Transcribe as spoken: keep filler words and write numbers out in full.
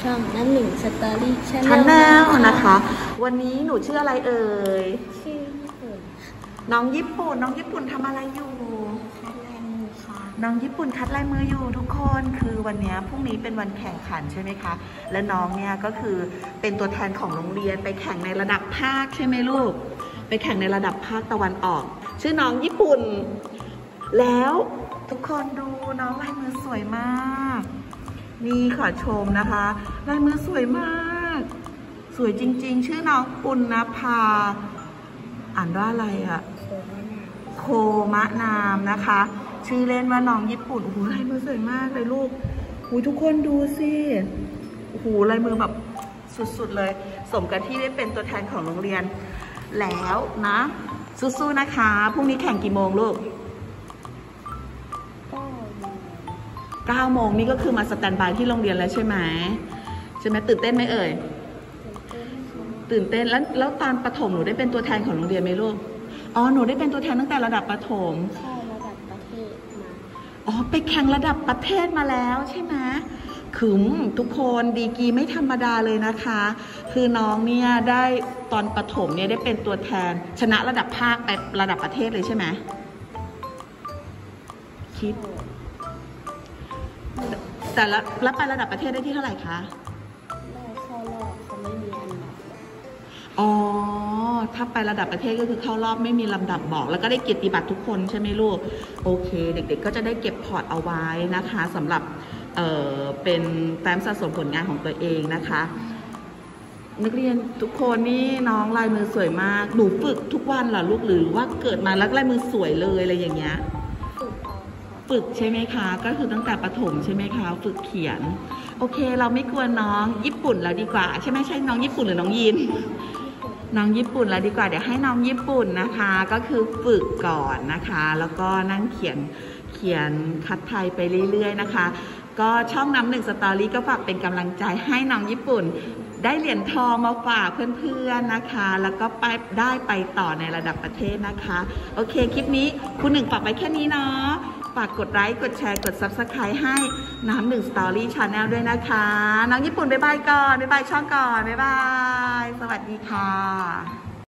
ช่องน้ำหนึ่งสตอรี่ชาแนลนะคะวันนี้หนูชื่ออะไรเอ่ยชื่อญี่ปุ่นน้องญี่ปุ่นน้องญี่ปุ่นทำอะไรอยู่คัดลายมือค่ะน้องญี่ปุ่นคัดลายมืออยู่ทุกคนคือวันนี้พรุ่งนี้เป็นวันแข่งขันใช่ไหมคะและน้องเนี่ยก็คือเป็นตัวแทนของโรงเรียนไปแข่งในระดับภาคใช่ไหมลูกไปแข่งในระดับภาคตะวันออกชื่อน้องญี่ปุ่นแล้วทุกคนดูน้องลายมือสวยมากนี่ขอชมนะคะลายมือสวยมากสวยจริงๆชื่อน้องปุณณภาอ่านว่าอะไรอะโคมะนามนะคะชื่อเล่นว่าน้องญี่ปุ่นโอ้โหลายมือสวยมากเลยลูกโอ้ทุกคนดูสิโอ้โหลายมือแบบสุดๆเลยสมกับที่ได้เป็นตัวแทนของโรงเรียนแล้วนะสู้ๆนะคะพรุ่งนี้แข่งกี่โมงลูกเก้าโมงนี่ก็คือมาสแตนบายที่โรงเรียนแล้วใช่ไหมใช่ไหมตื่นเต้นไหมเอ่ยตื่นเต้นแล้วแล้วตอนประถมหนูได้เป็นตัวแทนของโรงเรียนไหมลูกอ๋อหนูได้เป็นตัวแทนตั้งแต่ระดับประถมใช่ระดับประเทศมาอ๋อไปแข่งระดับประเทศมาแล้วใช่ไหมคือทุกคนดีกรีไม่ธรรมดาเลยนะคะคือน้องเนี่ยได้ตอนประถมเนี่ยได้เป็นตัวแทนชนะระดับภาคไประดับประเทศเลยใช่ไหมคิดแต่ละแล้วไประดับประเทศได้ที่เท่าไหร่คะได้เข้ารอบเขาไม่มีอันดับอ๋อถ้าไประดับประเทศก็คือเข้ารอบไม่มีลำดับบอกแล้วก็ได้เกียรติบัตรทุกคนใช่ไหมลูกโอเคเด็กๆก็จะได้เก็บพอร์ตเอาไว้นะคะสำหรับเอ่อเป็นแฟ้มสะสมผลงานของตัวเองนะคะนักเรียนทุกคนนี่น้องลายมือสวยมากหนูฝึกทุกวันเหรอลูกหรือว่าเกิดมาแล้วลายมือสวยเลยอะไรอย่างเงี้ยฝึกใช่ไหมคะก็คือตั้งแต่ประถมใช่ไหมคะฝึกเขียนโอเคเราไม่กลัวน้องญี่ปุ่นแล้วดีกว่าใช่ไหมใช่น้องญี่ปุ่นหรือน้องยินน้องญี่ปุ่นแล้วดีกว่าเดี๋ยวให้น้องญี่ปุ่นนะคะก็คือฝึกก่อนนะคะแล้วก็นั่งเขียนเขียนคัดไทยไปเรื่อยๆนะคะก็ช่องน้ำหนึ่งสตอรี่ก็ฝากเป็นกำลังใจให้น้องญี่ปุ่นได้เหรียญทองมาฝากเพื่อนๆนะคะแล้วก็ไปได้ไปต่อในระดับประเทศนะคะโอเคคลิปนี้คุณหนึ่งฝากไปแค่นี้เนาะฝากกดไลค์กดแชร์กด ซับสไครบ์ ให้น้ำหนึ่งสตอรี่ชาแนลด้วยนะคะน้องญี่ปุ่นบ๊ายบายก่อนบ๊ายบายช่องก่อนบ๊ายบายสวัสดีค่ะ